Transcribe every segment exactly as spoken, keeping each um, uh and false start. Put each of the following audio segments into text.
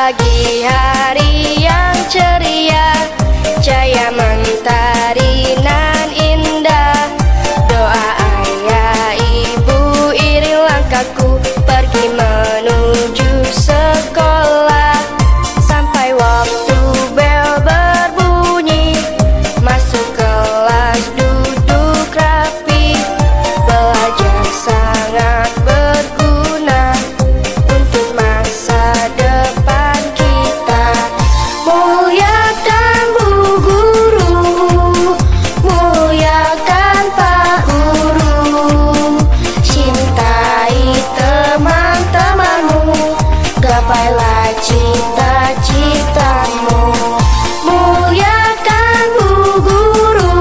pagi hari yang ceria, cahaya mentari nan indah. Doa ayah ibu iring langkahku pergi menuju sekolah. Sampai waktu bel berbunyi, masuk kelas duduk rapi. Belajar sangat berguna untuk masa depan kita. Muliakan Bu Guru, muliakan Pak Guru, cintai teman-temanmu, gapailah cita-citamu. Muliakan Bu Guru,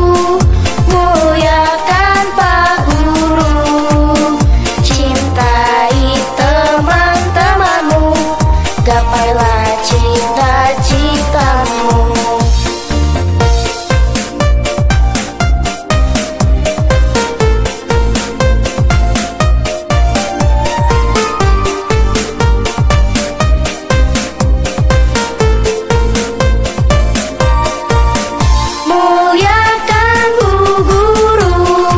muliakan Pak Guru, cintai teman-temanmu, gapailah cita-citamu. Muliakan Bu Guru,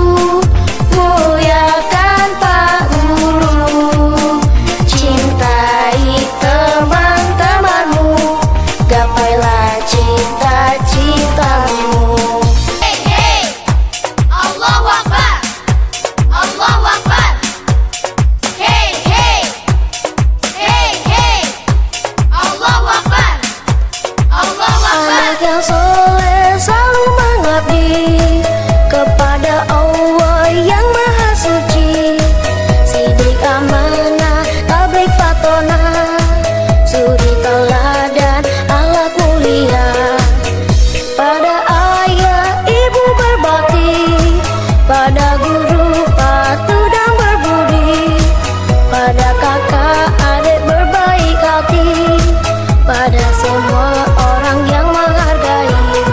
muliakan Pak Guru, cintai teman-temanmu, gapailah cita-citamu. Hey, hey, Allahu Akbar, Allahu Akbar. Hey, hey, hey, hey, Allahu Akbar, Allahu Akbar. Anak yang soleh selalu mengabdi kepada Allah yang Maha Suci. Sidik amanah, tablik fatona, suri teladan, alat mulia. Pada ayah ibu berbakti, pada guru patuh dan berbudi, pada kakak adik berbaik hati, pada semua orang yang menghargai.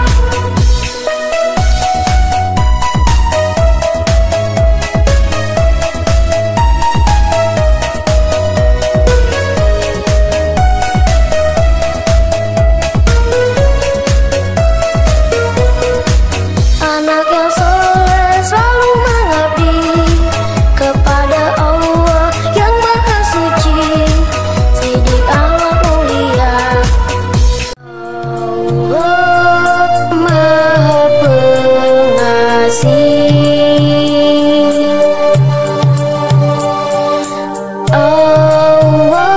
Anak yang soleh selalu mengabdi kepada Allah yang Maha Suci. Sidik amat mulia, Allah Maha Pengasih. Allah